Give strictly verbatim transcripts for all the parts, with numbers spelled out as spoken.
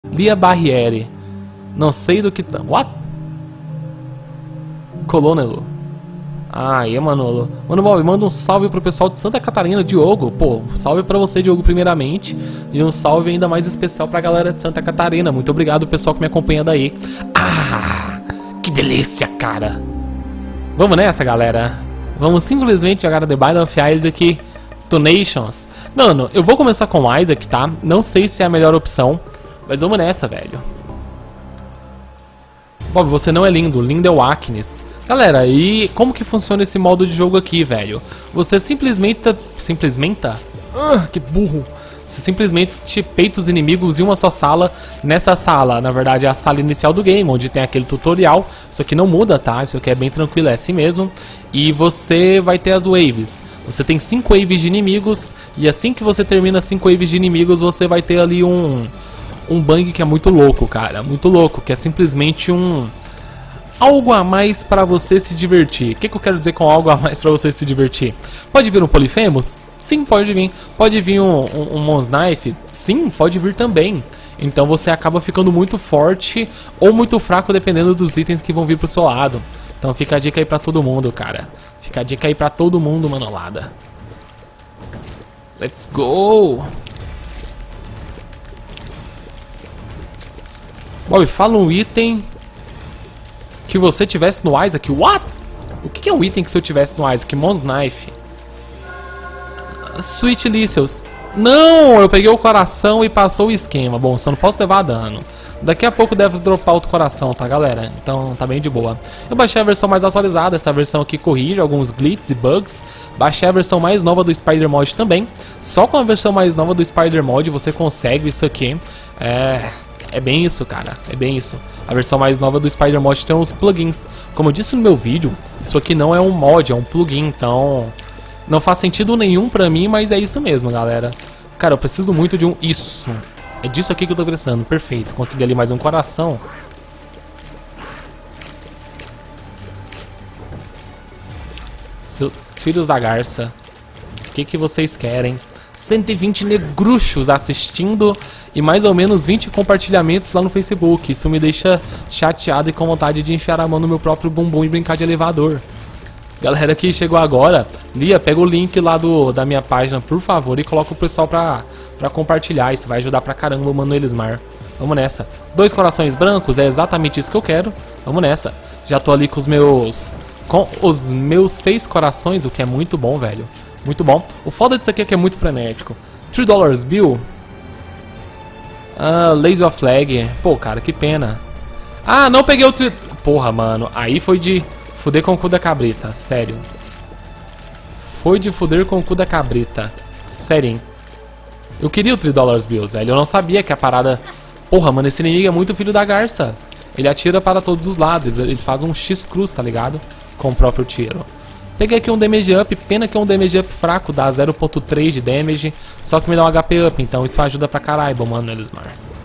Lia Barriere. Não sei do que... What? Colonelo. Ah, é, Manolo. Mano, Bob, manda um salve pro pessoal de Santa Catarina, Diogo. Pô, salve pra você, Diogo, primeiramente. E um salve ainda mais especial pra galera de Santa Catarina. Muito obrigado, pessoal que me acompanha daí. Ah, que delícia, cara. Vamos nessa, galera. Vamos simplesmente jogar The Binding of Isaac Two Nations. Mano, eu vou começar com o Isaac, tá? Não sei se é a melhor opção, mas vamos nessa, velho. Bob, você não é lindo. Lindo é o Aknes. Galera, e como que funciona esse modo de jogo aqui, velho? Você simplesmente... Simplesmente? Ah, que burro! Você simplesmente peita os inimigos em uma só sala. Nessa sala, na verdade, é a sala inicial do game, onde tem aquele tutorial. Isso aqui não muda, tá? Isso aqui é bem tranquilo, é assim mesmo. E você vai ter as waves. Você tem cinco waves de inimigos. E assim que você termina as cinco waves de inimigos, você vai ter ali um... Um bang que é muito louco, cara. Muito louco, que é simplesmente um... algo a mais pra você se divertir. O que, que eu quero dizer com algo a mais pra você se divertir? Pode vir um Polyphemus? Sim, pode vir. Pode vir um, um, um Mons Knife? Sim, pode vir também. Então você acaba ficando muito forte ou muito fraco dependendo dos itens que vão vir pro seu lado. Então fica a dica aí pra todo mundo, cara. Fica a dica aí pra todo mundo, manolada. Let's go! Bob, fala um item... que você tivesse no Isaac. What? O que é um item que se eu tivesse no Isaac? Mons Knife. Sweet Licious. Não, eu peguei o coração e passou o esquema. Bom, só não posso levar dano. Daqui a pouco deve dropar outro coração, tá, galera? Então tá bem de boa. Eu baixei a versão mais atualizada. Essa versão aqui corrige alguns glitches e bugs. Baixei a versão mais nova do Spider Mod também. Só com a versão mais nova do Spider Mod você consegue isso aqui. É... É bem isso, cara, é bem isso. A versão mais nova do Spider Mod tem uns plugins. Como eu disse no meu vídeo, isso aqui não é um mod, é um plugin, então... Não faz sentido nenhum pra mim, mas é isso mesmo, galera. Cara, eu preciso muito de um... Isso! É disso aqui que eu tô precisando, perfeito. Consegui ali mais um coração. Seus filhos da garça. O que que vocês querem? cento e vinte negruxos assistindo e mais ou menos vinte compartilhamentos lá no Facebook. Isso me deixa chateado e com vontade de enfiar a mão no meu próprio bumbum e brincar de elevador. Galera que chegou agora, Lia, pega o link lá do, da minha página, por favor, e coloca o pessoal pra, pra compartilhar. Isso vai ajudar pra caramba o Mano Elismar. Vamos nessa. Dois corações brancos, é exatamente isso que eu quero. Vamos nessa. Já tô ali com os meus... Com os meus seis corações, o que é muito bom, velho. Muito bom. O foda disso aqui é que é muito frenético. três dólares bill. Ah, Laser Flag. Pô, cara, que pena. Ah, não peguei o... Tri... Porra, mano. Aí foi de fuder com o cu da cabrita. Sério. Foi de fuder com o cu da cabrita. Sério, hein? Eu queria o três dólares bills, velho. Eu não sabia que a parada... Porra, mano, esse inimigo é muito filho da garça. Ele atira para todos os lados. Ele faz um X-Cruz, tá ligado? Com o próprio tiro. Peguei aqui um damage up, pena que é um damage up fraco, dá zero ponto três de damage, só que me dá um H P up, então isso ajuda pra caralho, mano, Elismar.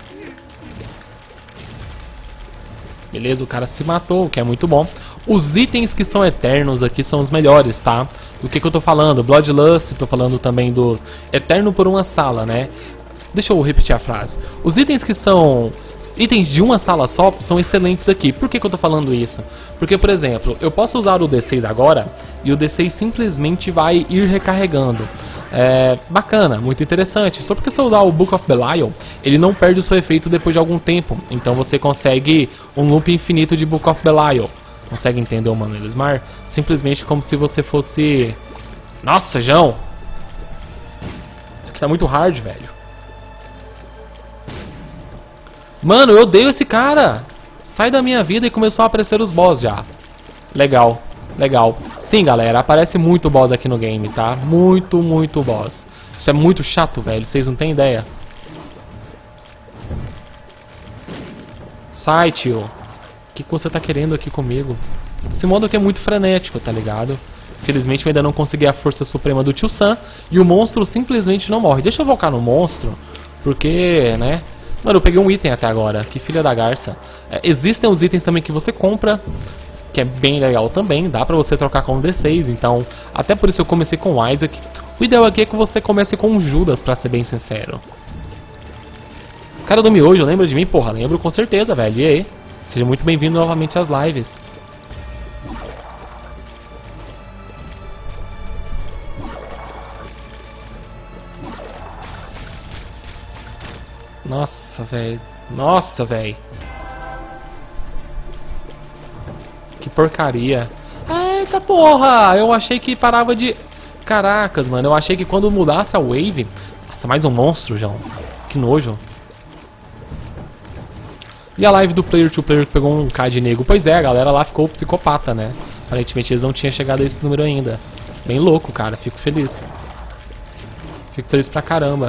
Beleza, o cara se matou, o que é muito bom. Os itens que são eternos aqui são os melhores, tá? Do que que eu tô falando? Bloodlust, tô falando também do eterno por uma sala, né? Deixa eu repetir a frase. Os itens que são itens de uma sala só são excelentes aqui. Por que que eu tô falando isso? Porque, por exemplo, eu posso usar o D seis agora e o D seis simplesmente vai ir recarregando. É bacana, muito interessante. Só porque se eu usar o Book of Belial, ele não perde o seu efeito depois de algum tempo. Então você consegue um loop infinito de Book of Belial. Consegue entender o Mano Elismar? Simplesmente como se você fosse... Nossa, João! Isso aqui tá muito hard, velho. Mano, eu odeio esse cara. Sai da minha vida e começou a aparecer os boss já. Legal, legal. Sim, galera, aparece muito boss aqui no game, tá? Muito, muito boss. Isso é muito chato, velho. Vocês não têm ideia. Sai, tio. O que, que você tá querendo aqui comigo? Esse modo aqui é muito frenético, tá ligado? Infelizmente eu ainda não consegui a força suprema do tio Sam. E o monstro simplesmente não morre. Deixa eu focar no monstro. Porque, né... Mano, eu peguei um item até agora, que filha da garça. É, existem os itens também que você compra, que é bem legal também, dá pra você trocar com o D seis, então... Até por isso eu comecei com o Isaac. O ideal aqui é que você comece com o Judas, pra ser bem sincero. Cara do miojo, lembra de mim? Porra, lembro com certeza, velho. E aí? Seja muito bem-vindo novamente às lives. Nossa, velho. Nossa, velho. Que porcaria. Eita porra! Eu achei que parava de... Caracas, mano. Eu achei que quando mudasse a wave... Nossa, mais um monstro, João. Que nojo. E a live do Player to Player que pegou um K de nego? Pois é, a galera lá ficou psicopata, né? Aparentemente eles não tinham chegado a esse número ainda. Bem louco, cara. Fico feliz. Fico feliz pra caramba.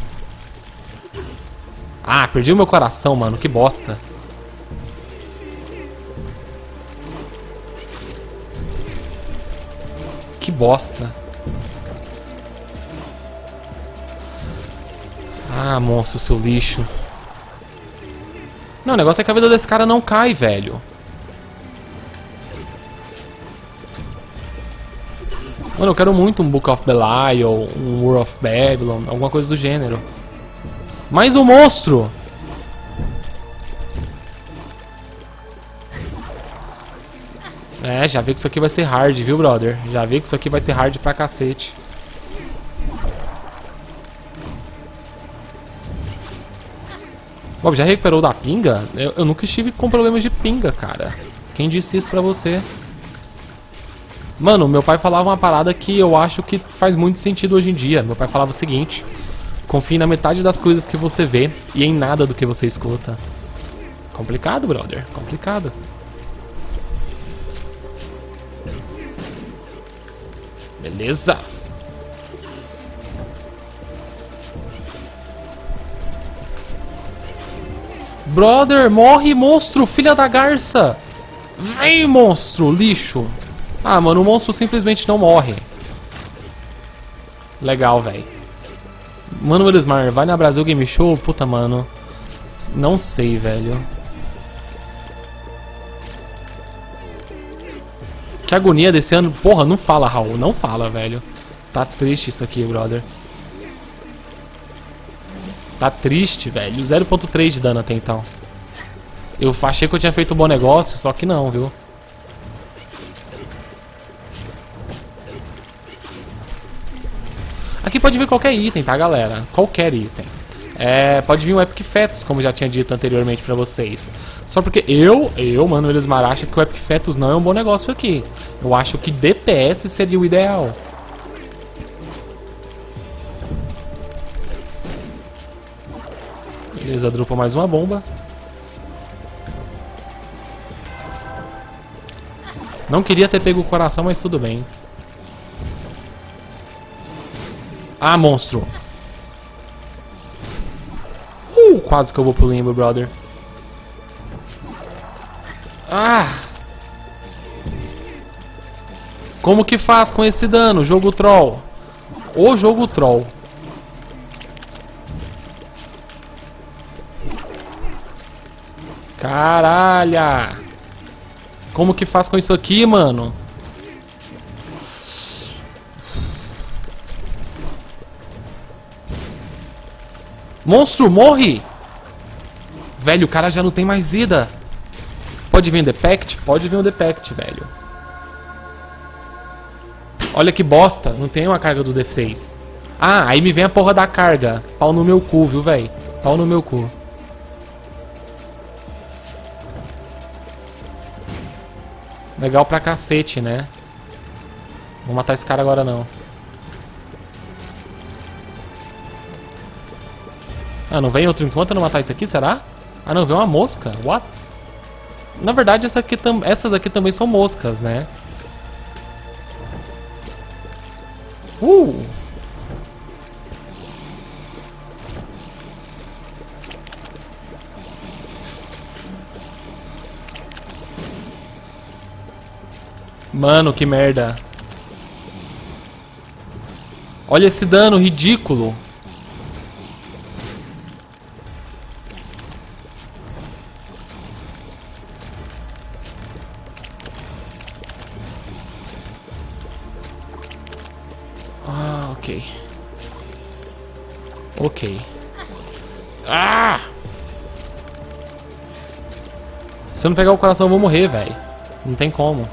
Ah, perdi o meu coração, mano. Que bosta. Que bosta. Ah, monstro, seu lixo. Não, o negócio é que a vida desse cara não cai, velho. Mano, eu quero muito um Book of Belial, um War of Babylon, alguma coisa do gênero. Mais um monstro! É, já vi que isso aqui vai ser hard, viu, brother? Já vi que isso aqui vai ser hard pra cacete. Bob, já recuperou da pinga? Eu, eu nunca estive com problemas de pinga, cara. Quem disse isso pra você? Mano, meu pai falava uma parada que eu acho que faz muito sentido hoje em dia. Meu pai falava o seguinte: confie na metade das coisas que você vê e em nada do que você escuta. Complicado, brother. Complicado. Beleza. Brother, morre, monstro, filha da garça. Vem, monstro, lixo. Ah, mano, o monstro simplesmente não morre. Legal, velho. Mano, Elismar, vai na Brasil Game Show? Puta, mano. Não sei, velho. Que agonia desse ano. Porra, não fala, Raul. Não fala, velho. Tá triste isso aqui, brother. Tá triste, velho. zero ponto três de dano até então. Eu achei que eu tinha feito um bom negócio, só que não, viu? Aqui pode vir qualquer item, tá, galera? Qualquer item. É, pode vir um Epic Fetus, como já tinha dito anteriormente pra vocês. Só porque eu, eu, mano, Elismar, acho que o Epic Fetus não é um bom negócio aqui. Eu acho que D P S seria o ideal. Beleza, dropa mais uma bomba. Não queria ter pego o coração, mas tudo bem. Ah, monstro. Uh, quase que eu vou pro limbo, brother. Ah! Como que faz com esse dano? Jogo troll. O jogo troll. Caralho! Como que faz com isso aqui, mano? Monstro, morre! Velho, o cara já não tem mais vida. Pode vir um Depact? Pode vir um Depact, velho. Olha que bosta, não tem uma carga do D seis. Ah, aí me vem a porra da carga. Pau no meu cu, viu, velho? Pau no meu cu. Legal pra cacete, né? Vou matar esse cara agora não. Ah, não vem outro enquanto eu não matar isso aqui, será? Ah, não, vem uma mosca. What? Na verdade, essa aqui tam... essas aqui também são moscas, né? Uh! Mano, que merda. Olha esse dano ridículo. Ah, ok. Ok. Ah! Se eu não pegar o coração, eu vou morrer, velho. Não tem como.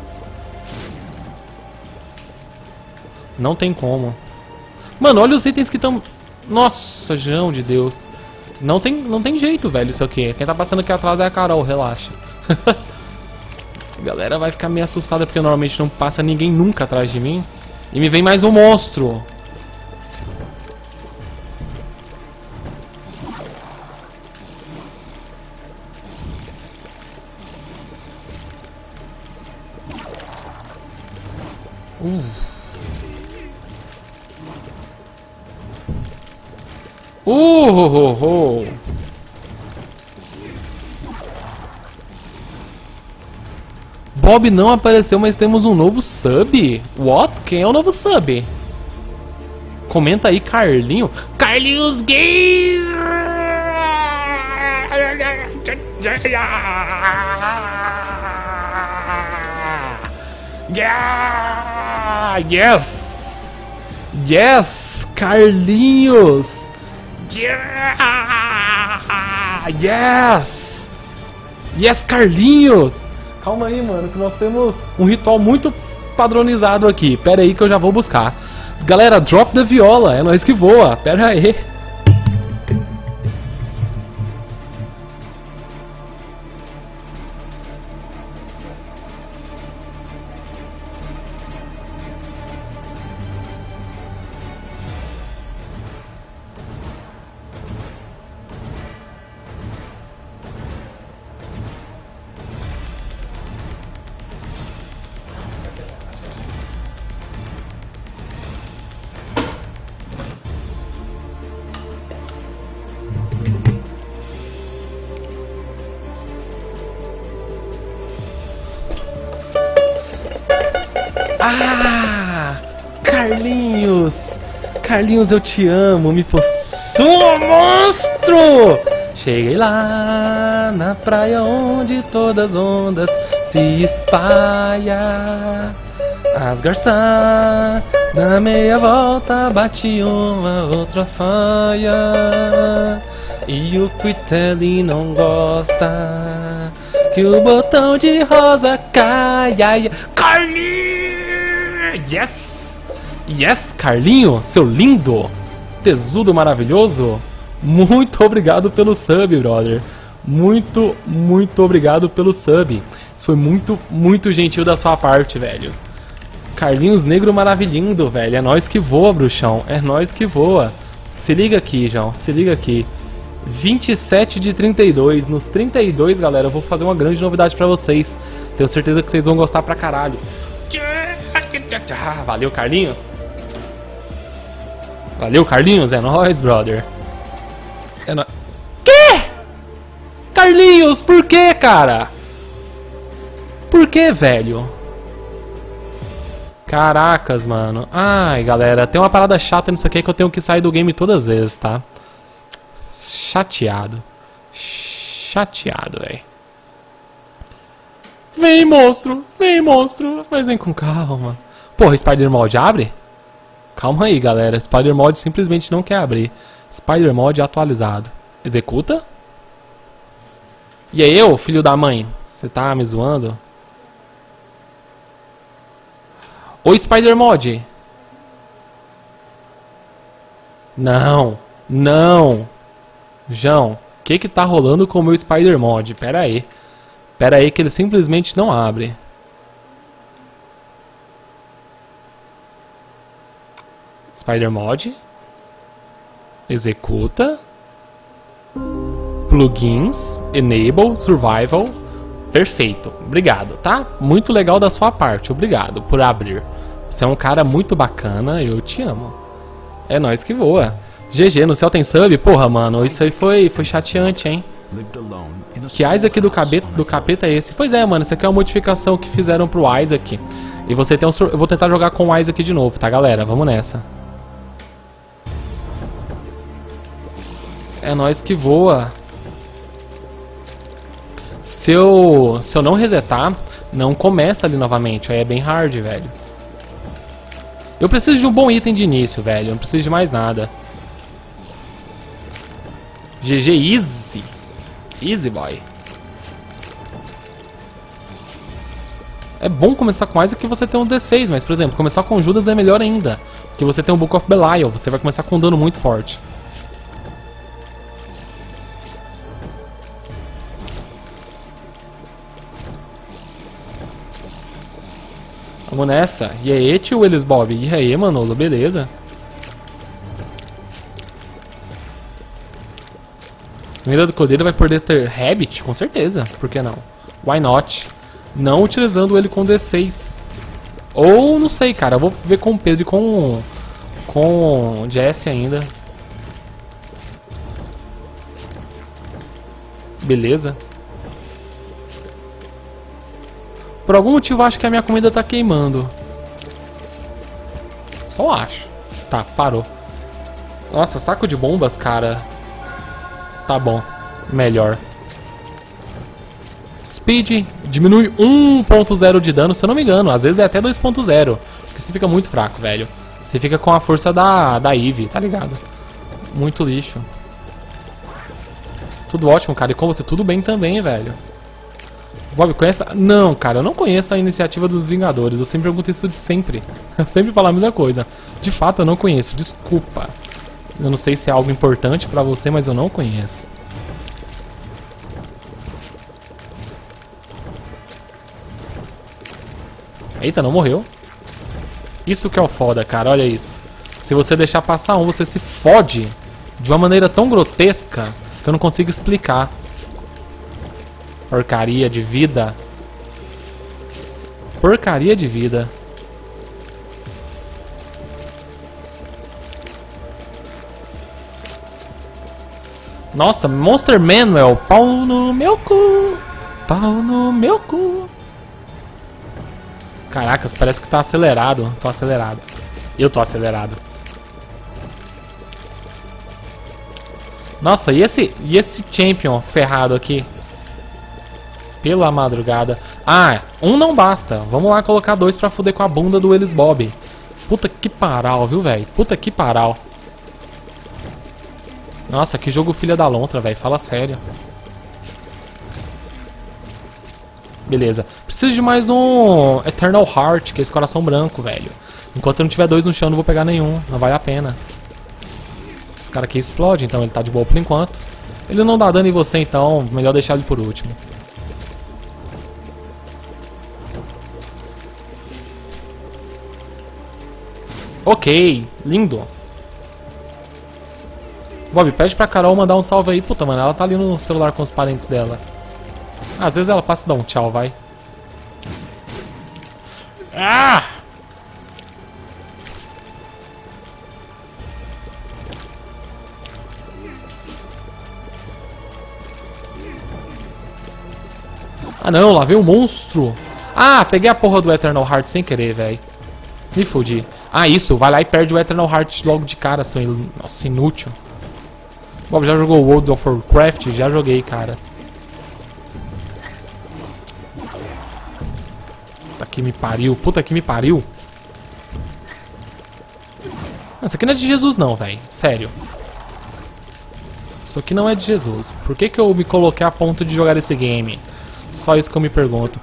Não tem como. Mano, olha os itens que estão... Nossa, João de Deus. Não tem, não tem jeito, velho, isso aqui. Quem tá passando aqui atrás é a Carol, relaxa. A galera vai ficar meio assustada porque normalmente não passa ninguém nunca atrás de mim. E me vem mais um monstro. Uh. Uh, oh, oh, oh. Bob não apareceu, mas temos um novo sub. What? Quem é o novo sub? Comenta aí, Carlinho. Carlinhos Gay! Yeah! Yes! Yes! Carlinhos! Yeah! Yes! Yes, Carlinhos! Calma aí, mano, que nós temos um ritual muito padronizado aqui. Pera aí que eu já vou buscar. Galera, drop the viola, é nós que voa. Pera aí. Ah! Carlinhos! Carlinhos, eu te amo, me possua, monstro! Cheguei lá na praia onde todas as ondas se espalha. As garças da meia volta bate uma outra faia. E o Quitelli não gosta que o botão de rosa caia. Carlinhos! Yes! Yes, Carlinho, seu lindo! Tesudo maravilhoso! Muito obrigado pelo sub, brother. Muito, muito obrigado pelo sub. Isso foi muito, muito gentil da sua parte, velho. Carlinhos Negro maravilhindo, velho. É nós que voa, bruxão. É nós que voa. Se liga aqui, João. Se liga aqui. vinte e sete de trinta e dois. Nos trinta e dois, galera, eu vou fazer uma grande novidade pra vocês. Tenho certeza que vocês vão gostar pra caralho. Valeu, Carlinhos. Valeu, Carlinhos. É nóis, brother. É nóis. Quê? Carlinhos, por que, cara? Por que, velho? Caracas, mano. Ai, galera, tem uma parada chata nisso aqui que eu tenho que sair do game todas as vezes, tá? Chateado. Chateado, velho. Vem, monstro. Vem, monstro. Mas vem com calma. Porra, Spider Mod abre? Calma aí, galera. Spider Mod simplesmente não quer abrir. Spider Mod atualizado. Executa? E aí, eu, filho da mãe? Você tá me zoando? Oi, Spider Mod. Não. Não. João, o que que tá rolando com o meu Spider Mod? Pera aí. Pera aí que ele simplesmente não abre. Spider Mod. Executa. Plugins. Enable. Survival. Perfeito. Obrigado, tá? Muito legal da sua parte. Obrigado por abrir. Você é um cara muito bacana. Eu te amo. É nóis que voa. G G, no céu tem sub? Porra, mano, isso aí foi, foi chateante, hein? Que Isaac do capeta, do capeta é esse? Pois é, mano, isso aqui é uma modificação que fizeram pro Isaac. E você tem um... Eu vou tentar jogar com o Isaac de novo, tá, galera? Vamos nessa. É nóis que voa. Se eu, se eu não resetar, não começa ali novamente. Aí é bem hard, velho. Eu preciso de um bom item de início, velho. Eu não preciso de mais nada. G G easy. Easy boy. É bom começar com Isaac que você tem um D seis, mas, por exemplo, começar com Judas é melhor ainda. Porque você tem um Book of Belial, você vai começar com um dano muito forte. Vamos nessa. E aí, tio Willis Bob? E aí, Manolo? Beleza? Mira do Cordeiro vai poder ter Rabbit? Com certeza. Por que não? Why not? Não utilizando ele com D seis. Ou, não sei, cara. Eu vou ver com o Pedro e com com Jesse ainda. Beleza. Por algum motivo, acho que a minha comida tá queimando. Só acho. Tá, parou. Nossa, saco de bombas, cara. Tá bom. Melhor. Speed diminui um ponto zero de dano, se eu não me engano. Às vezes é até dois ponto zero. Porque você fica muito fraco, velho. Você fica com a força da, da Eve, tá ligado? Muito lixo. Tudo ótimo, cara. E com você tudo bem também, velho. Bob, conhece? Não, cara, eu não conheço a iniciativa dos Vingadores. Eu sempre pergunto isso de sempre. Eu sempre falo a mesma coisa. De fato, eu não conheço. Desculpa. Eu não sei se é algo importante pra você, mas eu não conheço. Eita, não morreu. Isso que é o foda, cara. Olha isso. Se você deixar passar um, você se fode de uma maneira tão grotesca que eu não consigo explicar. Porcaria de vida. Porcaria de vida. Nossa, Monster Manuel. Pau no meu cu. Pau no meu cu. Caracas, parece que tá acelerado. Tô acelerado. Eu tô acelerado. Nossa, e esse, e esse Champion ferrado aqui? Pela madrugada. Ah, um não basta. Vamos lá colocar dois pra fuder com a bunda do Willis Bob. Puta que paral, viu, velho? Puta que paral. Nossa, que jogo filha da lontra, velho. Fala sério. Beleza. Preciso de mais um Eternal Heart, que é esse coração branco, velho. Enquanto eu não tiver dois no chão, eu não vou pegar nenhum. Não vale a pena. Esse cara aqui explode, então ele tá de boa por enquanto. Ele não dá dano em você, então melhor deixar ele por último. Ok, lindo. Bob, pede pra Carol mandar um salve aí. Puta, mano, ela tá ali no celular com os parentes dela. Às vezes ela passa e dá um tchau, vai. Ah! Ah não, lá veio um monstro. Ah, peguei a porra do Eternal Heart sem querer, velho. Me fudi. Ah, isso, vai lá e perde o Eternal Heart logo de cara, seu in... Nossa, inútil. Bob, já jogou World of Warcraft? Já joguei, cara. Puta que me pariu, puta que me pariu. Isso aqui não é de Jesus não, velho. Sério. Isso aqui não é de Jesus. Por que que eu me coloquei a ponto de jogar esse game? Só isso que eu me pergunto.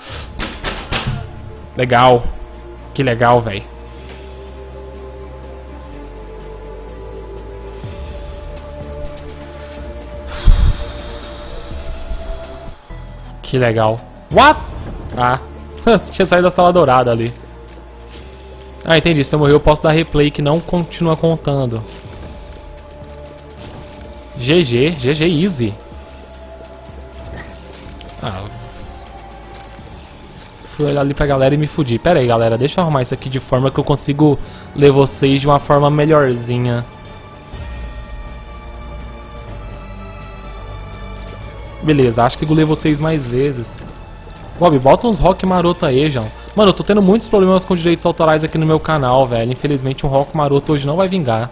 Legal. Que legal, velho. Que legal. What? Ah. Você tinha saído da sala dourada ali. Ah, entendi. Se eu morrer eu posso dar replay que não continua contando. G G. G G easy. Ah. Fui olhar ali pra galera e me fudi. Pera aí, galera. Deixa eu arrumar isso aqui de forma que eu consigo ler vocês de uma forma melhorzinha. Beleza, acho que consigo ler vocês mais vezes. Bob, bota uns rock maroto aí, João. Mano, eu tô tendo muitos problemas com direitos autorais aqui no meu canal, velho. Infelizmente um rock maroto hoje não vai vingar.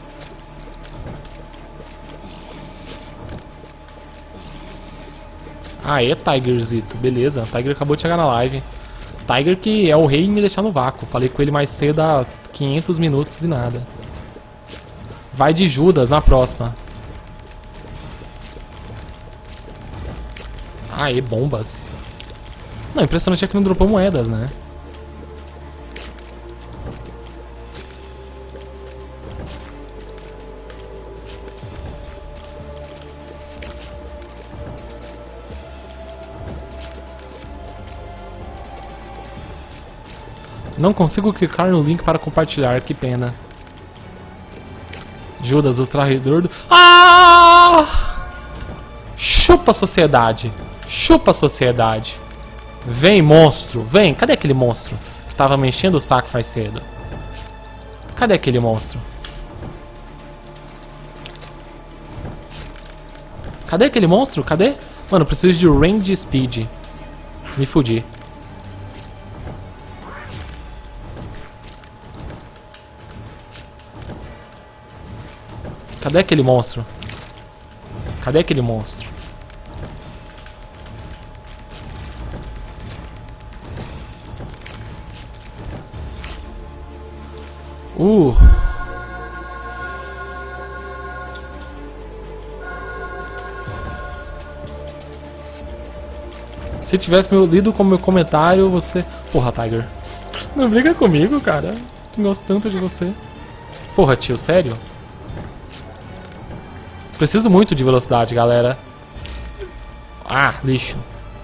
Aê, Tigerzito. Beleza, Tiger acabou de chegar na live. Tiger que é o rei em me deixar no vácuo. Falei com ele mais cedo há quinhentos minutos e nada. Vai de Judas na próxima. Aê, bombas. Não, impressionante é que não dropou moedas, né? Não consigo clicar no link para compartilhar, que pena. Judas, o traidor do... Ah! Chupa a sociedade. Chupa a sociedade. Vem, monstro. Vem. Cadê aquele monstro que tava me enchendo o saco mais cedo? Cadê aquele monstro? Cadê aquele monstro? Cadê? Mano, preciso de range speed. Me fudi. Cadê aquele monstro? Cadê aquele monstro? Uh. Se tivesse me lido com meu comentário, você... Porra, Tiger. Não briga comigo, cara. Eu gosto tanto de você. Porra, tio, sério? Preciso muito de velocidade, galera. Ah, lixo.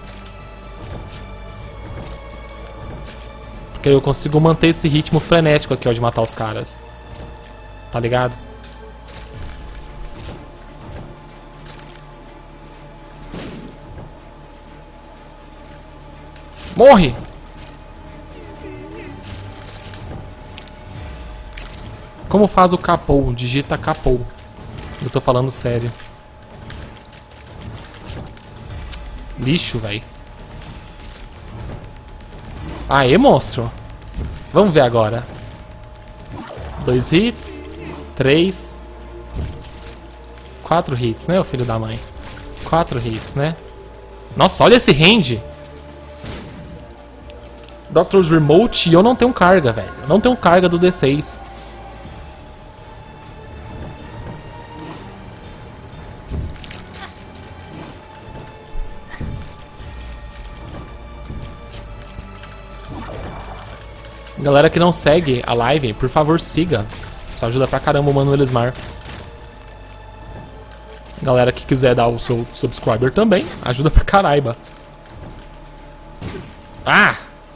Porque eu consigo manter esse ritmo frenético aqui, ó, de matar os caras. Tá ligado? Morre! Como faz o capou? Digita capou. Eu tô falando sério. Lixo, velho. Aê, monstro. Vamos ver agora. Dois hits. Três. Quatro hits, né, o filho da mãe? Quatro hits, né? Nossa, olha esse range. Doctor's Remote e eu não tenho carga, velho. Não tenho carga do D seis. Galera que não segue a live, por favor, siga. Isso ajuda pra caramba o Mano Elismar. Galera que quiser dar o seu subscriber também, ajuda pra caraiba. Ah!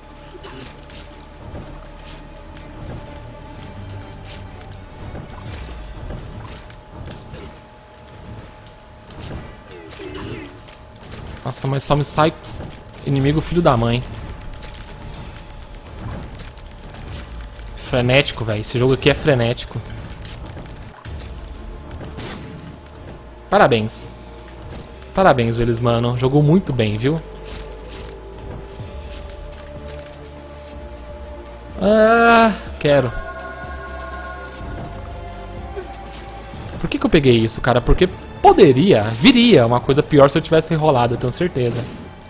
Nossa, mas só me sai inimigo filho da mãe. Frenético, velho. Esse jogo aqui é frenético. Parabéns. Parabéns, Velismano. Jogou muito bem, viu? Ah, quero. Por que que eu peguei isso, cara? Porque poderia, viria uma coisa pior se eu tivesse enrolado, eu tenho certeza.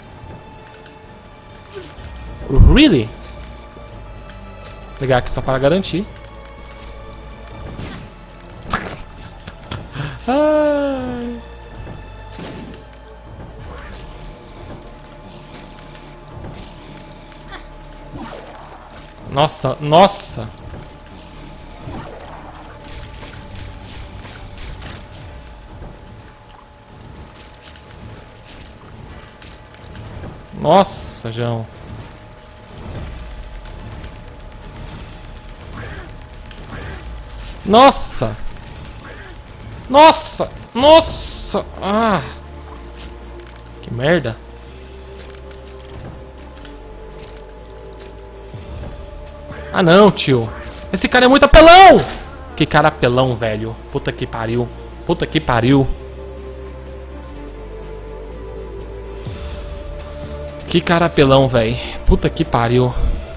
Really? Vou pegar aqui só para garantir. Ai. Nossa, nossa. Nossa, João. Nossa! Nossa! Nossa! Ah! Que merda! Ah não, tio! Esse cara é muito apelão! Que cara apelão, velho! Puta que pariu! Puta que pariu! Que cara apelão, velho! Puta que pariu!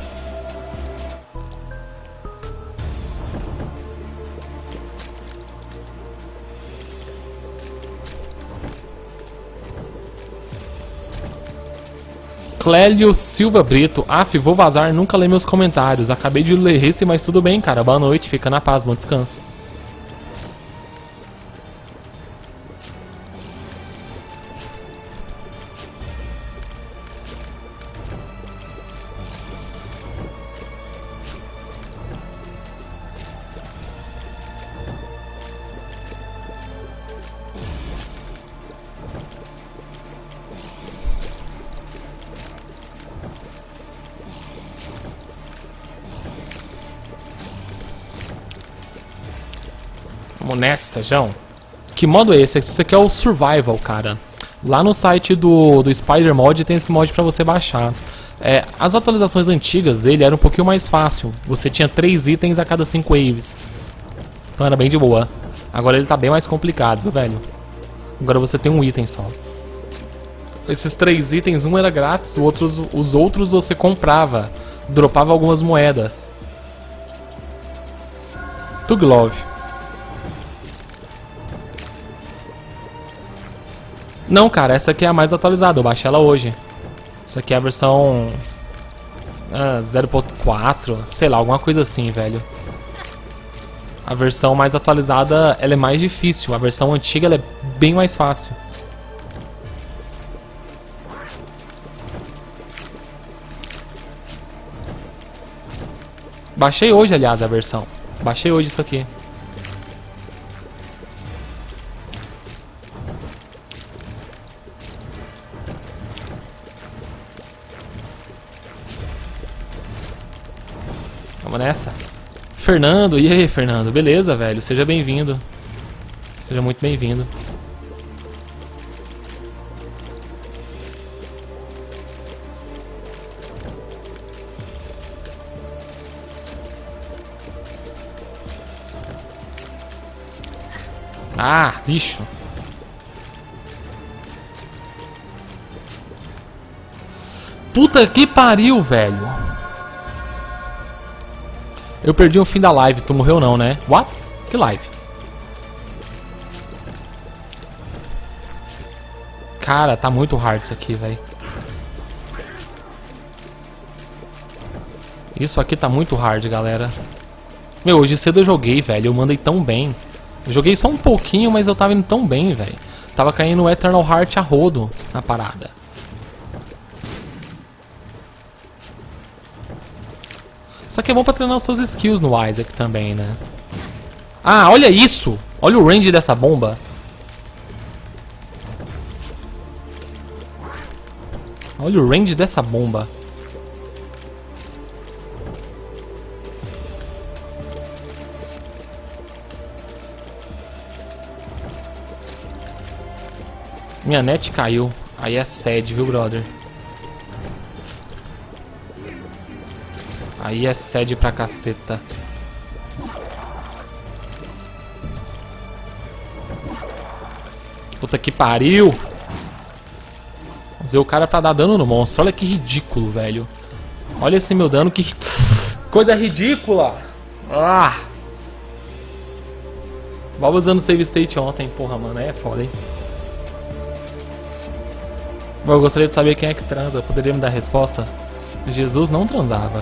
Clélio Silva Brito. Af, vou vazar, nunca lê meus comentários. Acabei de ler esse, mas tudo bem, cara. Boa noite, fica na paz, bom descanso. Vamos nessa, João. Que modo é esse? Esse aqui é o Survival, cara. Lá no site do, do Spider Mod tem esse mod pra você baixar. É, as atualizações antigas dele eram um pouquinho mais fácil. Você tinha três itens a cada cinco waves. Então era bem de boa. Agora ele tá bem mais complicado, viu, velho? Agora você tem um item só. Esses três itens, um era grátis, outros, os outros você comprava. Dropava algumas moedas. Tuglove. Não, cara, essa aqui é a mais atualizada. Eu baixei ela hoje. Isso aqui é a versão ah, zero ponto quatro, sei lá, alguma coisa assim, velho. A versão mais atualizada, ela é mais difícil. A versão antiga, ela é bem mais fácil. Baixei hoje, aliás, a versão. Baixei hoje isso aqui. Vamos nessa. Fernando, e aí, Fernando? Beleza, velho? Seja bem-vindo. Seja muito bem-vindo. Ah, lixo. Puta que pariu, velho. Eu perdi o fim da live. Tu morreu não, né? What? Que live? Cara, tá muito hard isso aqui, velho. Isso aqui tá muito hard, galera. Meu, hoje cedo eu joguei, velho. Eu mandei tão bem. Eu joguei só um pouquinho, mas eu tava indo tão bem, velho. Tava caindo o Eternal Heart a rodo na parada. Isso aqui é bom pra treinar os seus skills no Isaac também, né? Ah, olha isso! Olha o range dessa bomba. Olha o range dessa bomba. Minha net caiu. Aí é sad, viu, brother? Aí é sad pra caceta. Puta que pariu! Vou dizer o cara pra dar dano no monstro. Olha que ridículo, velho. Olha esse meu dano, que coisa ridícula! Ah! Valve usando save state ontem. Porra, mano, aí é foda, hein? Eu gostaria de saber quem é que transa. Poderia me dar a resposta? Jesus não transava.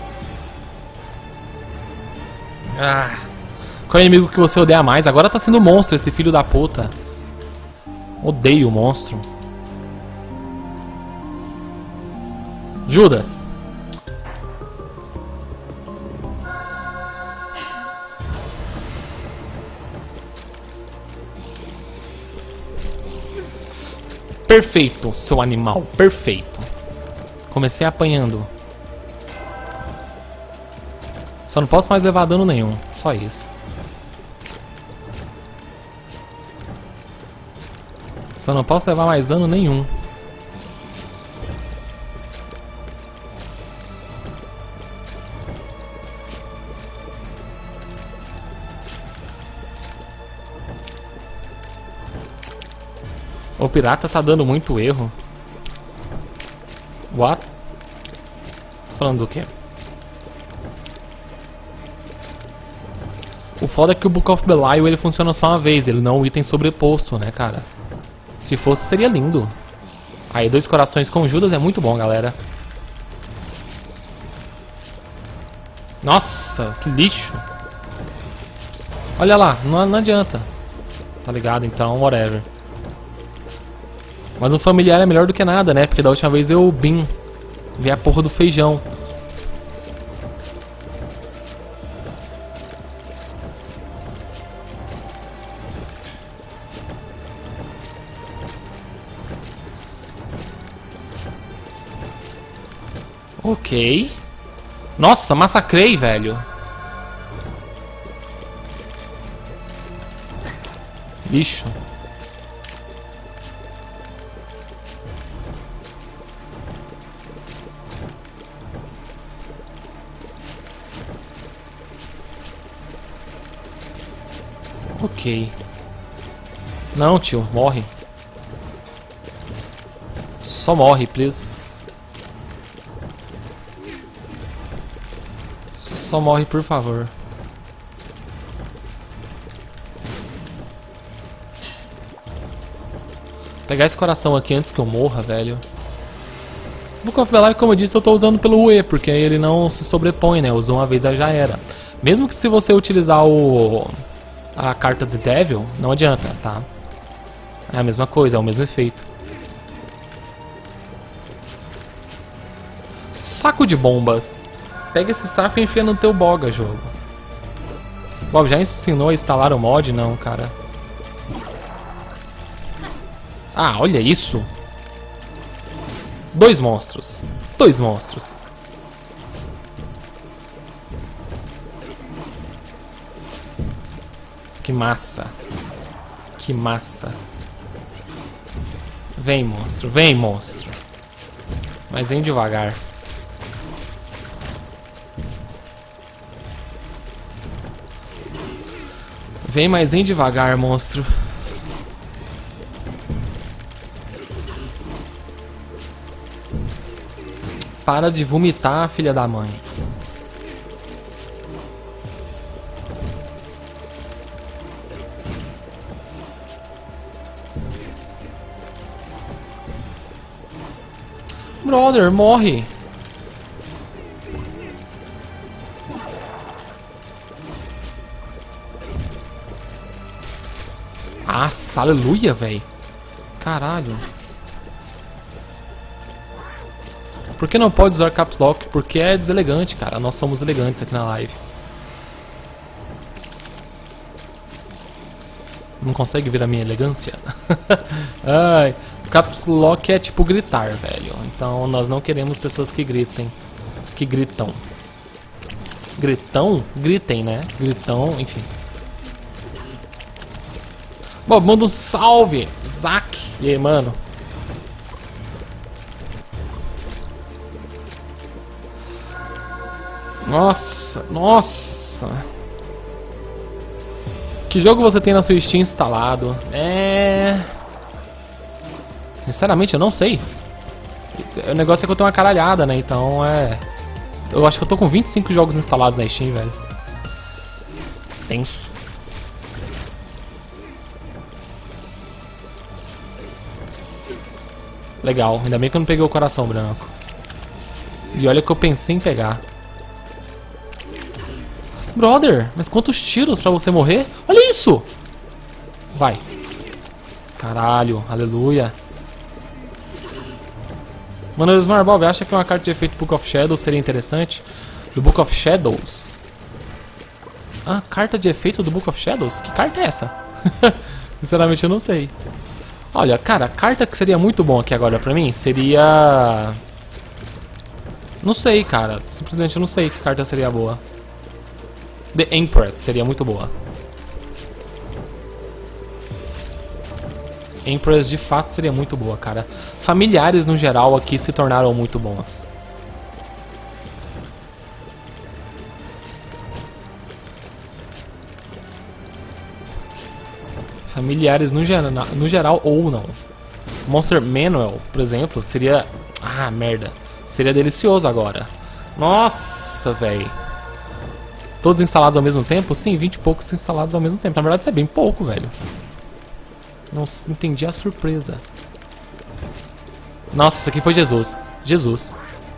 Ah. Qual é o inimigo que você odeia mais? Agora tá sendo o monstro, esse filho da puta. Odeio o monstro. Judas. Perfeito, seu animal. Perfeito. Comecei apanhando. Só não posso mais levar dano nenhum. Só isso. Só não posso levar mais dano nenhum. O pirata tá dando muito erro. What? Falando do quê? O foda é que o Book of Belial ele funciona só uma vez, ele não é um item sobreposto, né, cara? Se fosse, seria lindo. Aí, dois corações com Judas é muito bom, galera. Nossa, que lixo. Olha lá, não, não adianta. Tá ligado? Então, whatever. Mas um familiar é melhor do que nada, né? Porque da última vez eu bim. Vi a porra do feijão. Ok. Nossa, massacrei, velho. Lixo. Ok. Não, tio, morre. Só morre, please. Só morre, por favor. Vou pegar esse coração aqui antes que eu morra, velho. Book of Belial, como eu disse, eu tô usando pelo U E, porque ele não se sobrepõe, né? Usou uma vez, aí já era. Mesmo que se você utilizar o... a carta The Devil, não adianta, tá? É a mesma coisa, é o mesmo efeito. Saco de bombas. Pega esse saco e enfia no teu boga, jogo. Bob, já ensinou a instalar o mod? Não, cara. Ah, olha isso. Dois monstros. Dois monstros. Que massa. Que massa. Vem, monstro. Vem, monstro. Mas vem devagar. Vem, mas vem devagar, monstro. Para de vomitar, filha da mãe. Brother, morre. Nossa, aleluia, velho. Caralho. Por que não pode usar Caps Lock? Porque é deselegante, cara. Nós somos elegantes aqui na live. Não consegue ver a minha elegância? Ai, Caps Lock é tipo gritar, velho. Então nós não queremos pessoas que gritem. Que gritam. Gritão? Gritem, né? Gritão, enfim. Bom, manda um salve, Zack. E aí, mano? Nossa, nossa. Que jogo você tem na sua Steam instalado? É... Sinceramente, eu não sei. O negócio é que eu tenho uma caralhada, né? Então é... Eu acho que eu tô com vinte e cinco jogos instalados na Steam, velho. Tenso. Legal, ainda bem que eu não peguei o coração branco. E olha que eu pensei em pegar. Brother, mas quantos tiros pra você morrer? Olha isso! Vai. Caralho, aleluia. Mano, o Smarbob acha que uma carta de efeito Book of Shadows seria interessante? Do Book of Shadows? Ah, carta de efeito do Book of Shadows? Que carta é essa? Sinceramente eu não sei. Olha, cara, a carta que seria muito bom aqui agora pra mim seria... Não sei, cara. Simplesmente eu não sei que carta seria boa. The Empress seria muito boa. Empress de fato seria muito boa, cara. Familiares no geral aqui se tornaram muito bons. Familiares no, ger no geral ou não. Monster Manual, por exemplo, seria... Ah, merda. Seria delicioso agora. Nossa, velho. Todos instalados ao mesmo tempo? Sim, vinte e poucos instalados ao mesmo tempo. Na verdade, isso é bem pouco, velho. Não entendi a surpresa. Nossa, isso aqui foi Jesus. Jesus.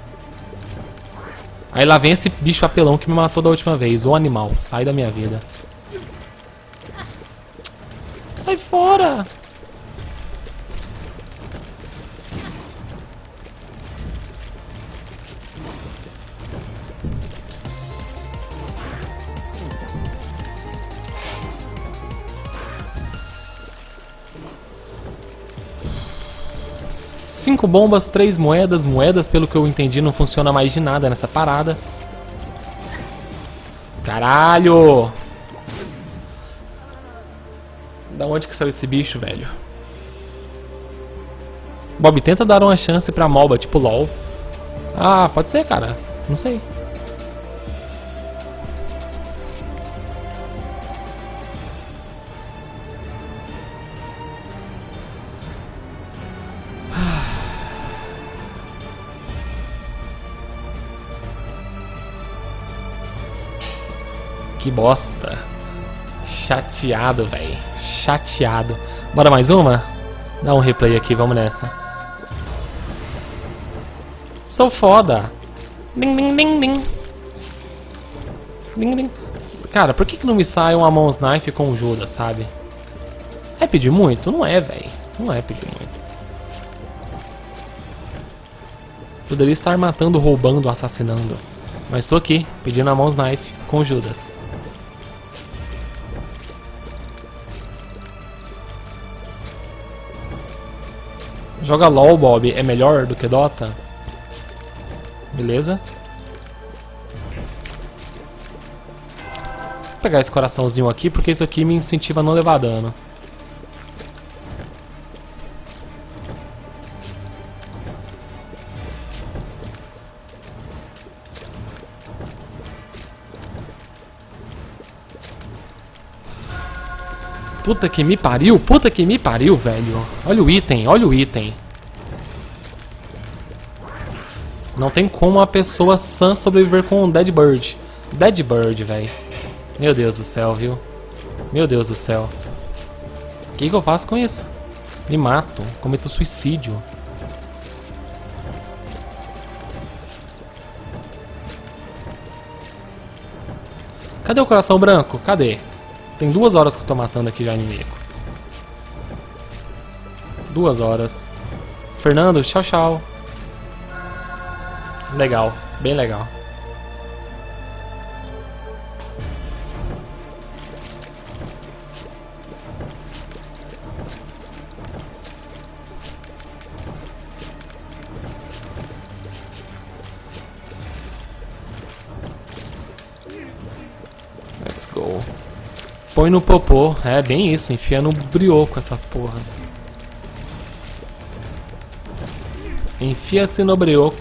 Aí lá vem esse bicho apelão que me matou da última vez. O animal. Sai da minha vida. Sai fora! Cinco bombas, três moedas. Moedas, pelo que eu entendi, não funciona mais de nada nessa parada. Caralho! Da onde que saiu esse bicho, velho? Bob, tenta dar uma chance pra MOBA, tipo LOL. Ah, pode ser, cara. Não sei. Que bosta. Chateado, velho. Chateado. Bora mais uma? Dá um replay aqui, vamos nessa. Sou foda. Ding, ding, ding, ding. Ding, ding. Cara, por que, que não me sai um Amon's Knife com o Judas, sabe? É pedir muito? Não é, velho. Não é pedir muito. Poderia estar matando, roubando, assassinando. Mas tô aqui, pedindo Amon's Knife com o Judas. Joga LOL, Bob, é melhor do que Dota? Beleza. Vou pegar esse coraçãozinho aqui, porque isso aqui me incentiva a não levar dano. Puta que me pariu, puta que me pariu, velho. Olha o item, olha o item. Não tem como uma pessoa sã sobreviver com um Dead Bird. Dead Bird, velho. Meu Deus do céu, viu? Meu Deus do céu. O que, que eu faço com isso? Me mato, cometo suicídio. Cadê o coração branco? Cadê? Tem duas horas que eu tô matando aqui já inimigo. Duas horas. Fernando, tchau, tchau. Legal, bem legal. Let's go. Põe no popô, é bem isso, enfia no brioco essas porras. Enfia-se no brioco.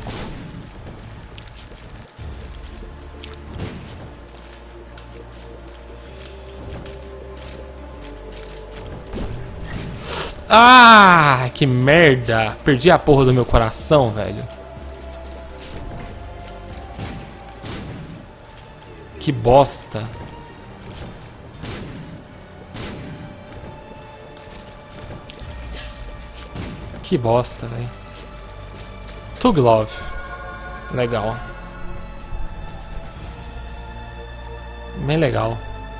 Ah, que merda! Perdi a porra do meu coração, velho. Que bosta. Que bosta, velho. Tuglove. Legal. Bem legal.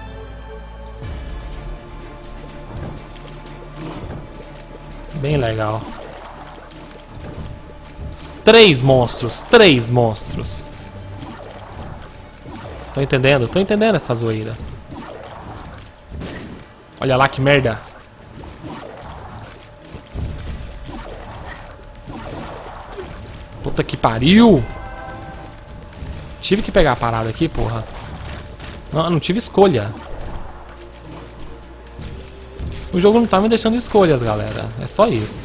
Bem legal. Três monstros. Três monstros. Tô entendendo? Tô entendendo essa zoeira. Olha lá que merda. Puta que pariu. Tive que pegar a parada aqui, porra. Não, não tive escolha. O jogo não tá me deixando escolhas, galera. É só isso.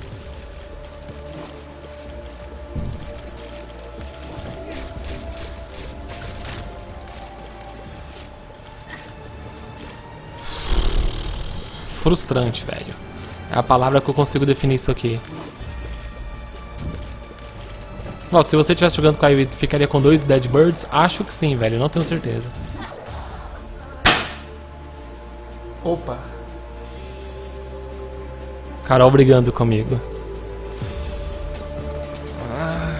Frustrante, velho. É a palavra que eu consigo definir isso aqui. Bom, se você estivesse jogando com a Ivy, ficaria com dois Dead Birds? Acho que sim, velho. Não tenho certeza. Opa. Carol brigando comigo. Ah.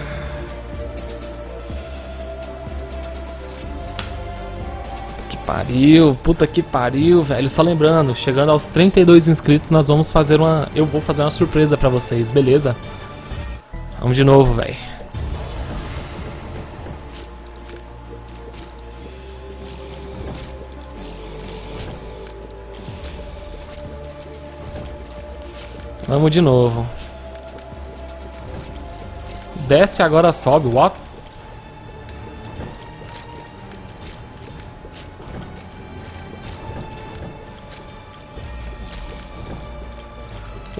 Que pariu, puta que pariu, velho. Só lembrando, chegando aos trinta e dois inscritos, nós vamos fazer uma... Eu vou fazer uma surpresa pra vocês, beleza? Vamos de novo, velho. Vamos de novo. Desce agora, sobe. What?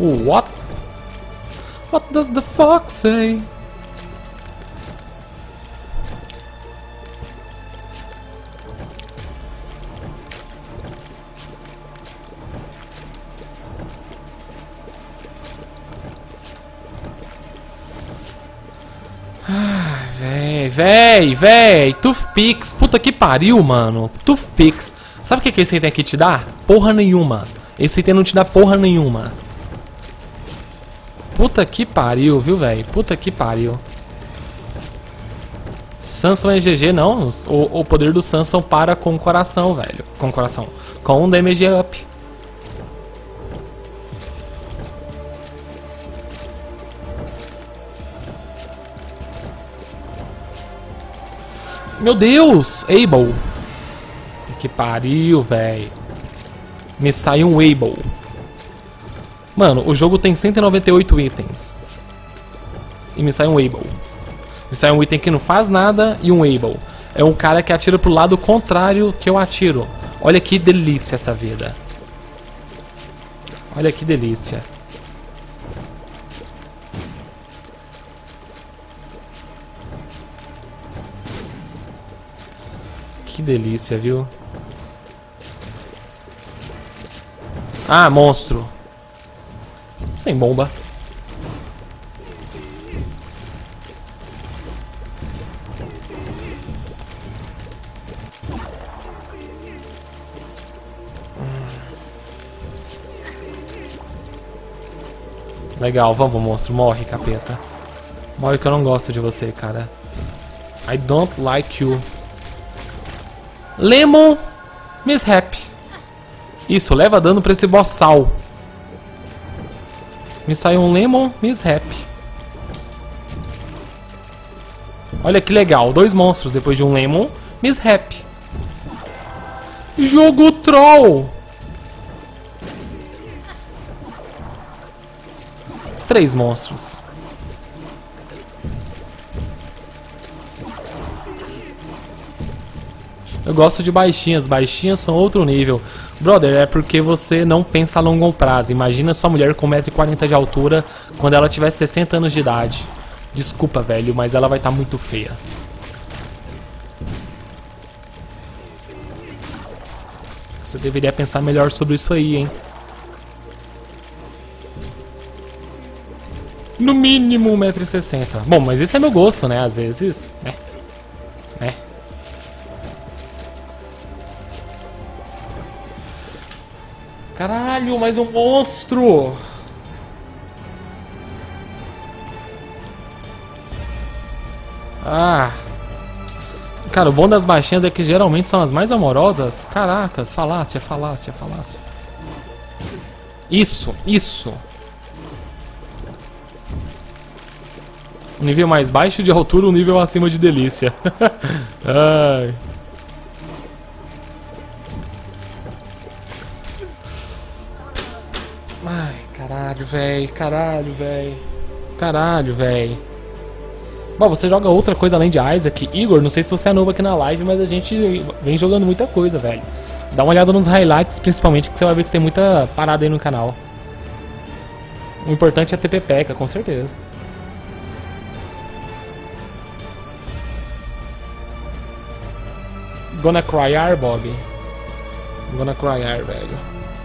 What? What does the fox say? Ai, véi, véi, véi. Toothpicks. Puta que pariu, mano. Toothpicks. Sabe o que, que esse item aqui te dá? Porra nenhuma. Esse item não te dá porra nenhuma. Puta que pariu, viu, velho? Puta que pariu. Samson é G G, não. O, o poder do Samson para com o coração, velho. Com o coração. Com um damage up. Meu Deus! Able. Que pariu, velho. Me sai um Able. Mano, o jogo tem cento e noventa e oito itens. E me sai um Able. Me sai um item que não faz nada e um Able. É um cara que atira pro lado contrário que eu atiro. Olha que delícia essa vida. Olha que delícia. Que delícia, viu? Ah, monstro. Sem bomba. Legal, vamos, monstro. Morre, capeta. Morre que eu não gosto de você, cara. I don't like you. Lemon Mishap. Isso, leva dano pra esse bossal. Me saiu um Lemon Mishap. Olha que legal, dois monstros depois de um Lemon Mishap. Jogo troll. Três monstros. Eu gosto de baixinhas, baixinhas são outro nível. Brother, é porque você não pensa a longo prazo. Imagina sua mulher com um metro e quarenta de altura quando ela tiver sessenta anos de idade. Desculpa, velho, mas ela vai estar muito feia. Você deveria pensar melhor sobre isso aí, hein? No mínimo um metro e sessenta. Bom, mas esse é meu gosto, né? Às vezes, né? Né? Caralho, mais um monstro! Ah! Cara, o bom das baixinhas é que geralmente são as mais amorosas. Caracas, falácia, falácia, falácia. Isso, isso! Um nível mais baixo de altura, um nível acima de delícia. Ai. Ai, caralho, véi, caralho, véi. Caralho, véi. Bom, você joga outra coisa além de Isaac. Igor, não sei se você é novo aqui na live, mas a gente vem jogando muita coisa, velho. Dá uma olhada nos highlights, principalmente, que você vai ver que tem muita parada aí no canal. O importante é ter pepeca, com certeza. Gonna cryar, Bob. Gonna cryar, velho.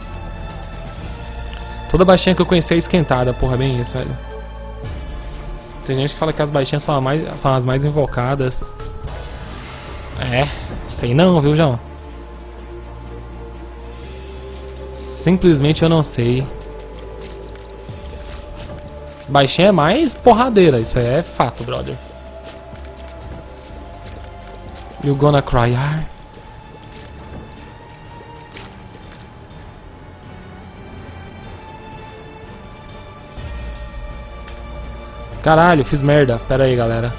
Toda baixinha que eu conheci é esquentada, porra, bem isso, velho. Tem gente que fala que as baixinhas são, a mais, são as mais invocadas. É, sei não, viu, João? Simplesmente eu não sei. Baixinha é mais porradeira, isso é fato, brother. You gonna cryar? Caralho, fiz merda. Pera aí, galera.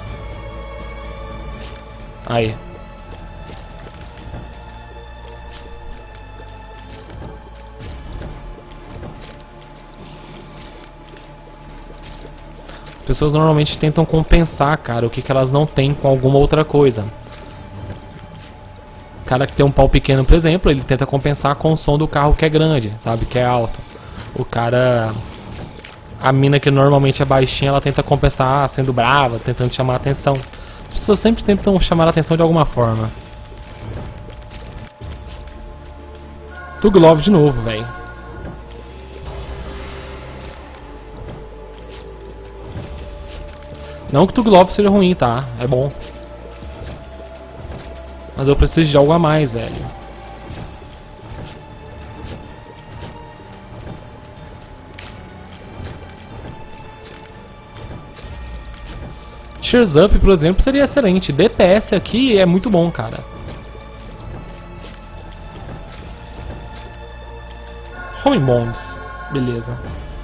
Aí. As pessoas normalmente tentam compensar, cara, o que, que elas não têm com alguma outra coisa. O cara que tem um pau pequeno, por exemplo, ele tenta compensar com o som do carro que é grande, sabe? Que é alto. O cara A mina que normalmente é baixinha, ela tenta compensar sendo brava, tentando chamar a atenção. As pessoas sempre tentam chamar a atenção de alguma forma. Tug Love de novo, velho. Não que Tug Love seja ruim, tá? É bom. Mas eu preciso de algo a mais, velho. Cheers Up, por exemplo, seria excelente. D P S aqui é muito bom, cara. Home Bombs. Beleza.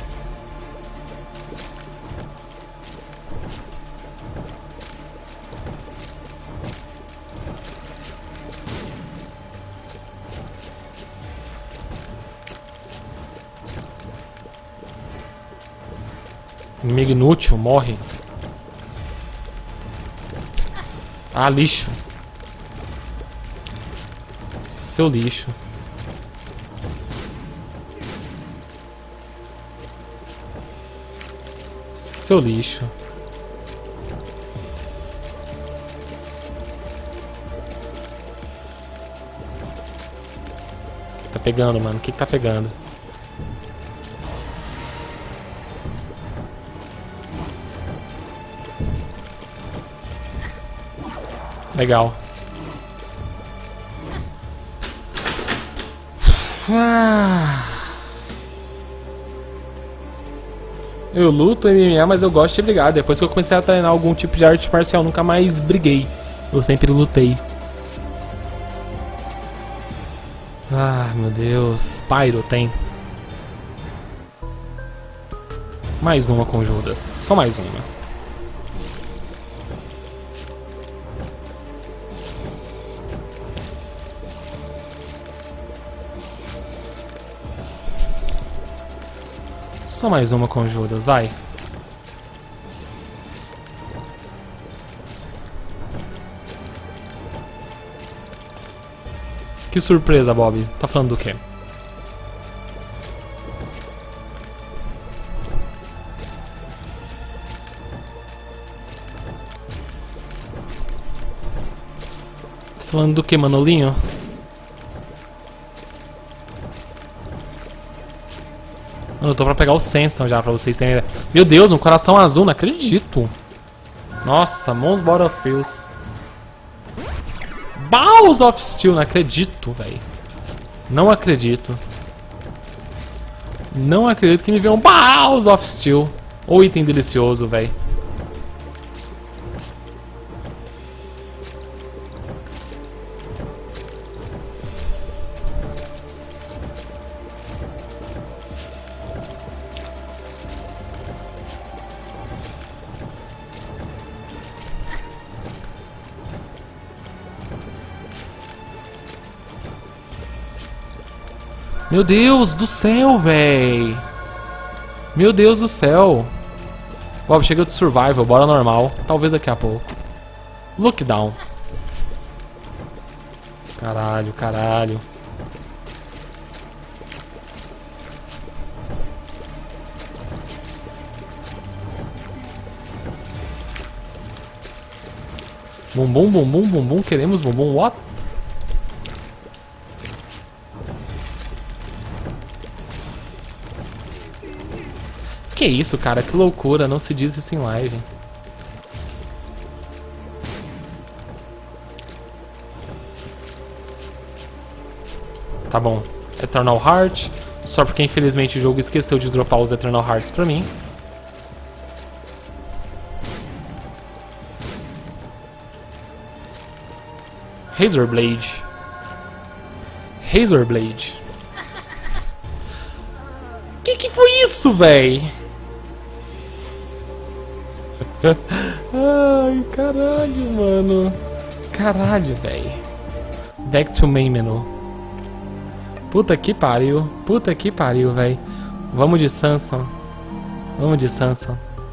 Inimigo inútil, morre. Ah, lixo. Seu lixo. Seu lixo. Tá pegando, mano. O que que tá pegando? Legal. Ah. Eu luto M M A, mas eu gosto de brigar. Depois que eu comecei a treinar algum tipo de arte marcial, nunca mais briguei. Eu sempre lutei. Ah, meu Deus. Pyro tem. Mais uma com Judas. Só mais uma. Só mais uma com Judas, vai. Que surpresa, Bob. Tá falando do quê? Tá falando do quê, Manolinho? Mano, eu tô pra pegar o Samson já, pra vocês terem ideia. Meu Deus, um coração azul, não acredito. Nossa, Mons Board of Pills. Balls of Steel, não acredito, velho. Não acredito. Não acredito que me veio um Balls of Steel. Ou item delicioso, velho. Meu Deus do céu, véi. Meu Deus do céu. Bob, chega de survival, bora normal. Talvez daqui a pouco. Lockdown. Caralho, caralho. Bumbum, bumbum, bumbum. Queremos bumbum, what? Que isso, cara? Que loucura. Não se diz isso em live. Tá bom. Eternal Heart. Só porque infelizmente o jogo esqueceu de dropar os Eternal Hearts pra mim. Razorblade. Razorblade. Que que foi isso, véi? Ai, caralho, mano. Caralho, véi. Back to main menu. Puta que pariu. Puta que pariu, véi. Vamos de Samson. Vamos de Samson.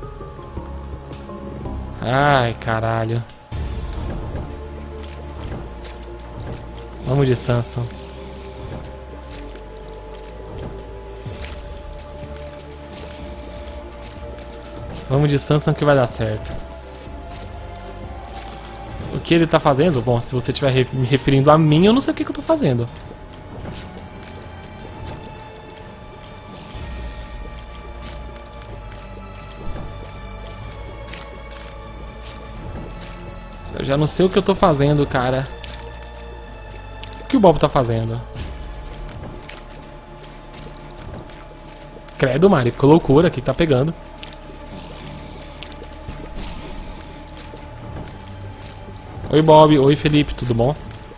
Ai, caralho. Vamos de Samson. Vamos de Sansa que vai dar certo. O que ele tá fazendo? Bom, se você estiver re me referindo a mim, eu não sei o que, que eu tô fazendo. Eu já não sei o que eu tô fazendo, cara. O que o Bob tá fazendo? Credo, Mari, que loucura, que tá pegando. Oi, Bob. Oi, Felipe, tudo bom?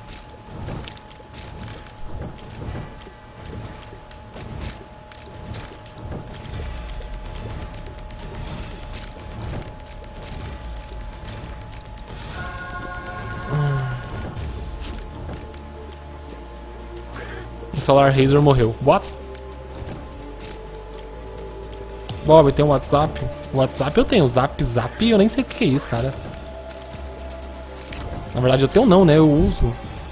O Solar Razor morreu. What? Bob, tem um WhatsApp? O WhatsApp eu tenho. Zap, Zap, eu nem sei o que é isso, cara. Na verdade eu tenho não, né? Eu uso.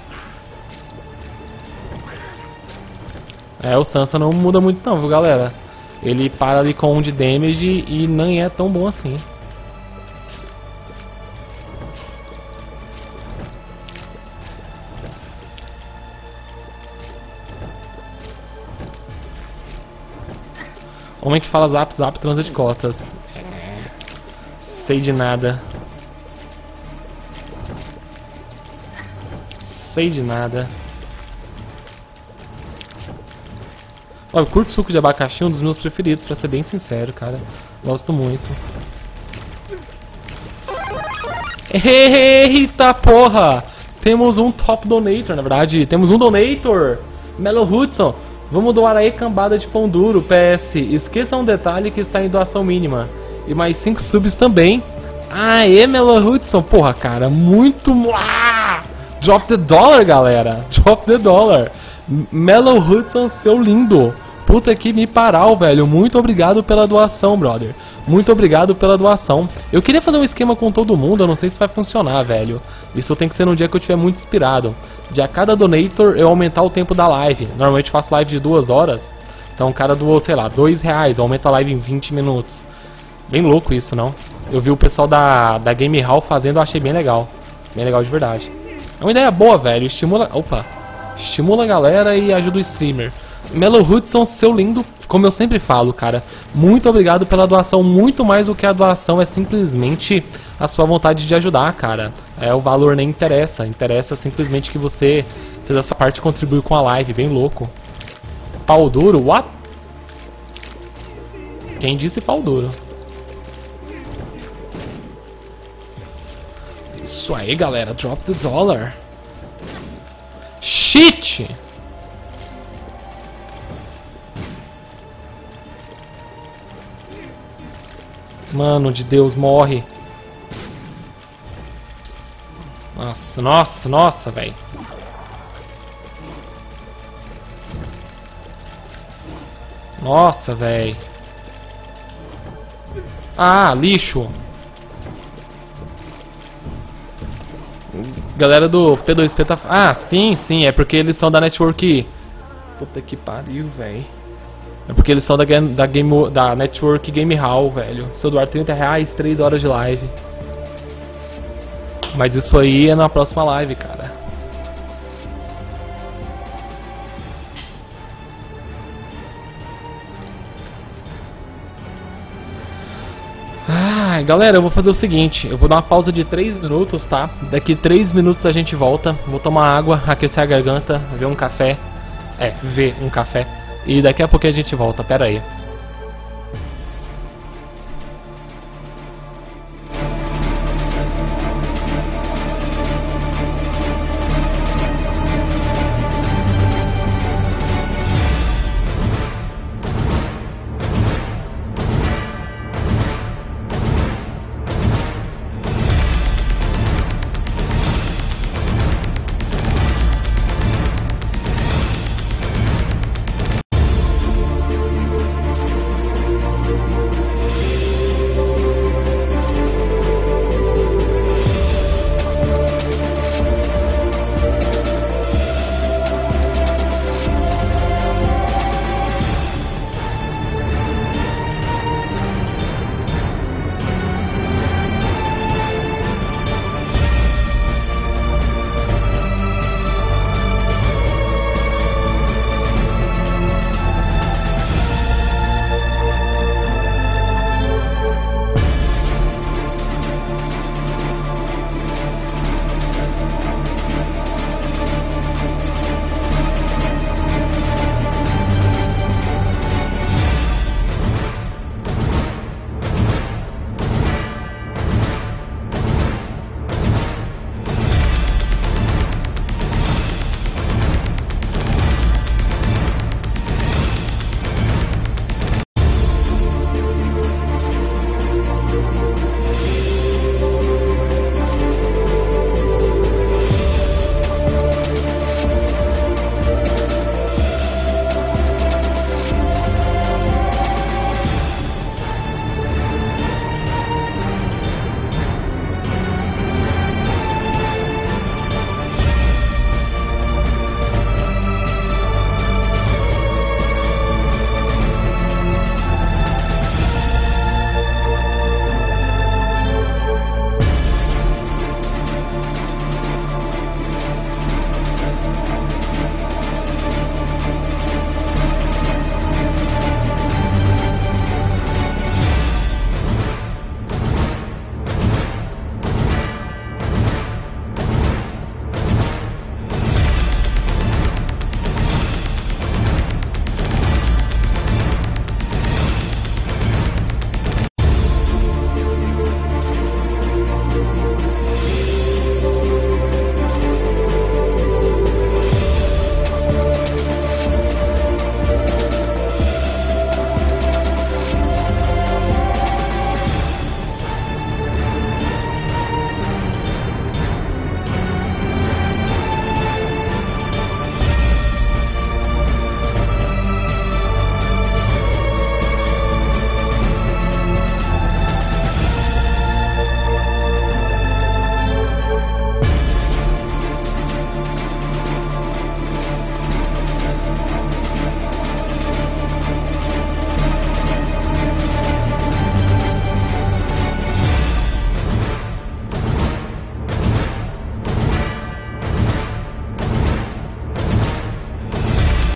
É, o Sansa não muda muito não, viu, galera? Ele para ali com um de damage e nem é tão bom assim. Homem que fala zap, zap, transa de costas. É, sei de nada. Sei de nada. Ó, eu curto suco de abacaxi, um dos meus preferidos, pra ser bem sincero, cara. Gosto muito. Eita porra! Temos um top donator, na verdade. Temos um donator. Melo Hudson. Vamos doar aí cambada de pão duro. P S. Esqueça um detalhe que está em doação mínima. E mais cinco subs também. Aê, Melo Hudson. Porra, cara. Muito... Ah! Drop the dollar, galera. Drop the dollar. Melo Hudson, seu lindo. Puta que me paral, velho. Muito obrigado pela doação, brother. Muito obrigado pela doação. Eu queria fazer um esquema com todo mundo, eu não sei se vai funcionar, velho. Isso tem que ser num dia que eu estiver muito inspirado. De a cada donator eu aumentar o tempo da live. Normalmente eu faço live de duas horas. Então o cara doou, sei lá, dois reais. Eu aumento a live em vinte minutos. Bem louco isso, não? Eu vi o pessoal da, da Game Hall fazendo, eu achei bem legal. Bem legal de verdade. É uma ideia boa, velho. Estimula... Opa. Estimula a galera e ajuda o streamer. Melo Hudson, seu lindo, como eu sempre falo, cara, muito obrigado pela doação. Muito mais do que a doação, é simplesmente a sua vontade de ajudar, cara. É, o valor nem interessa, interessa simplesmente que você fez a sua parte e contribuiu com a live, bem louco. Pau duro? What? Quem disse pau duro? Isso aí, galera, drop the dollar. Shit! Mano de Deus, morre. Nossa, nossa, nossa, velho. Nossa, velho. Ah, lixo. Galera do P dois P tá... Ah, sim, sim, é porque eles são da network... Puta que pariu, velho. É porque eles são da, da, game, da Network Game Hall, velho. Se eu doar trinta reais, três horas de live. Mas isso aí é na próxima live, cara. Ai, galera, eu vou fazer o seguinte. Eu vou dar uma pausa de três minutos, tá? Daqui três minutos a gente volta. Vou tomar água, aquecer a garganta, ver um café. É, ver um café. E daqui a pouco a gente volta, pera aí.